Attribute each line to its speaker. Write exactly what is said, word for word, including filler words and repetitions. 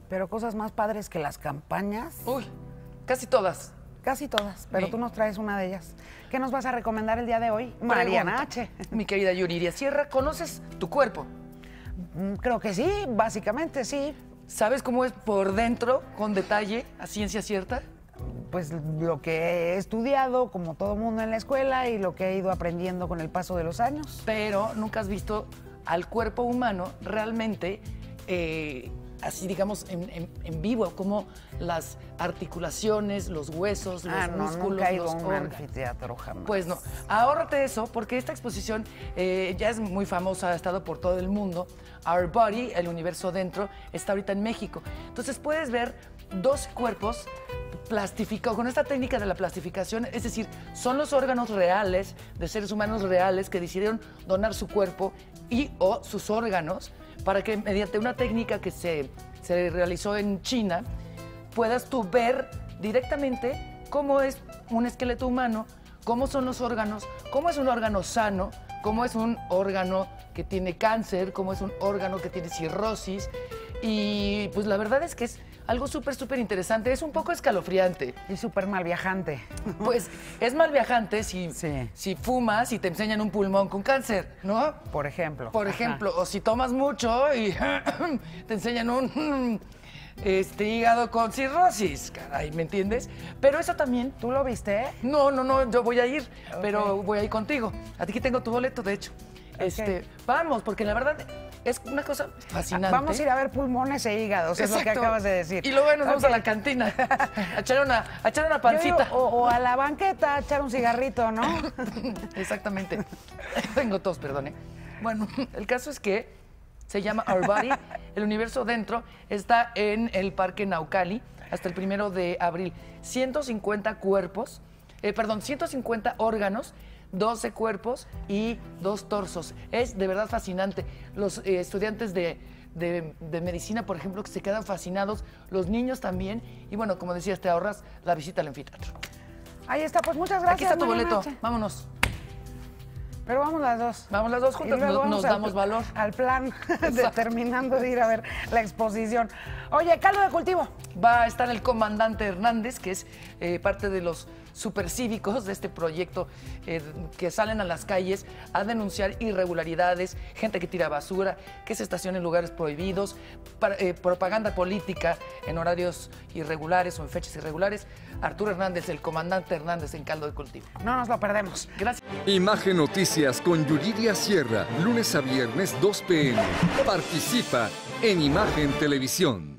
Speaker 1: Pero cosas más padres que las campañas.
Speaker 2: Uy, casi todas.
Speaker 1: Casi todas, pero
Speaker 2: Sí.
Speaker 1: tú nos traes una de ellas. ¿Qué nos vas a recomendar el día de hoy? Mariana H.
Speaker 2: Mi querida Yuriria Sierra, ¿conoces tu cuerpo?
Speaker 1: Mm, Creo que sí, básicamente sí.
Speaker 2: ¿Sabes cómo es por dentro, con detalle, a ciencia cierta?
Speaker 1: Pues lo que he estudiado, como todo mundo en la escuela, y lo que he ido aprendiendo con el paso de los años.
Speaker 2: Pero nunca has visto al cuerpo humano realmente, eh, así digamos, en, en- en vivo, como las articulaciones, los huesos, los
Speaker 1: Ah, no,
Speaker 2: músculos,
Speaker 1: nunca he ido
Speaker 2: los
Speaker 1: a un
Speaker 2: órganos.
Speaker 1: anfiteatro jamás.
Speaker 2: Pues no, ahórrate eso, porque esta exposición eh, ya es muy famosa, ha estado por todo el mundo. Our Body, el universo dentro, está ahorita en México. Entonces puedes ver doce cuerpos plastificados, con esta técnica de la plastificación, es decir, son los órganos reales de seres humanos reales que decidieron donar su cuerpo y o sus órganos para que mediante una técnica que se, se realizó en China, puedas tú ver directamente cómo es un esqueleto humano, cómo son los órganos, cómo es un órgano sano, cómo es un órgano que tiene cáncer, cómo es un órgano que tiene cirrosis. Y pues la verdad es que es algo súper, súper interesante. Es un poco escalofriante.
Speaker 1: Y súper mal viajante.
Speaker 2: Pues es mal viajante si,
Speaker 1: Sí.
Speaker 2: si fumas y te enseñan un pulmón con cáncer, ¿no?
Speaker 1: Por ejemplo.
Speaker 2: Por
Speaker 1: Ajá.
Speaker 2: ejemplo, o si tomas mucho y te enseñan un este, hígado con cirrosis, caray, ¿me entiendes? Pero eso también...
Speaker 1: ¿Tú lo viste?
Speaker 2: No, no, no, yo voy a ir,
Speaker 1: Ok.
Speaker 2: pero voy a ir contigo. Aquí tengo tu boleto, de hecho. Este, vamos, porque la verdad es una cosa fascinante.
Speaker 1: Vamos a ir a ver pulmones e hígados, es lo que
Speaker 2: Exacto.
Speaker 1: acabas de decir.
Speaker 2: Y luego nos vamos
Speaker 1: Ok.
Speaker 2: a la cantina a echar una, a echar una
Speaker 1: Yo
Speaker 2: pancita.
Speaker 1: digo, o, o a la banqueta a echar un cigarrito, ¿no?
Speaker 2: Exactamente. Tengo tos, perdone. Bueno, el caso es que se llama Our Body, el universo dentro, está en el Parque Naucali hasta el primero de abril. ciento cincuenta cuerpos, eh, perdón, ciento cincuenta órganos, doce cuerpos y dos torsos. Es de verdad fascinante. Los eh, estudiantes de, de- de medicina, por ejemplo, que se quedan fascinados, los niños también. Y bueno, como decías, te ahorras la visita al anfiteatro.
Speaker 1: Ahí está, pues muchas gracias.
Speaker 2: Aquí está tu
Speaker 1: Mariana
Speaker 2: boleto,
Speaker 1: H.
Speaker 2: vámonos.
Speaker 1: Pero vamos las dos.
Speaker 2: Vamos las dos
Speaker 1: Y
Speaker 2: juntas,
Speaker 1: luego
Speaker 2: nos,
Speaker 1: vamos
Speaker 2: nos
Speaker 1: al-
Speaker 2: damos valor.
Speaker 1: Al plan, de,
Speaker 2: Exacto.
Speaker 1: terminando de ir a ver la exposición. Oye, caldo de cultivo.
Speaker 2: Va a estar el comandante Hernández, que es eh, parte de los supercívicos de este proyecto, eh, que salen a las calles a denunciar irregularidades, gente que tira basura, que se estaciona en lugares prohibidos, para- eh, propaganda política en horarios irregulares o en fechas irregulares. Arturo Hernández, el comandante Hernández en caldo de cultivo.
Speaker 1: No nos lo perdemos.
Speaker 2: Gracias.
Speaker 3: Imagen Noticias con Yuridia Sierra, lunes a viernes dos p m Participa en Imagen Televisión.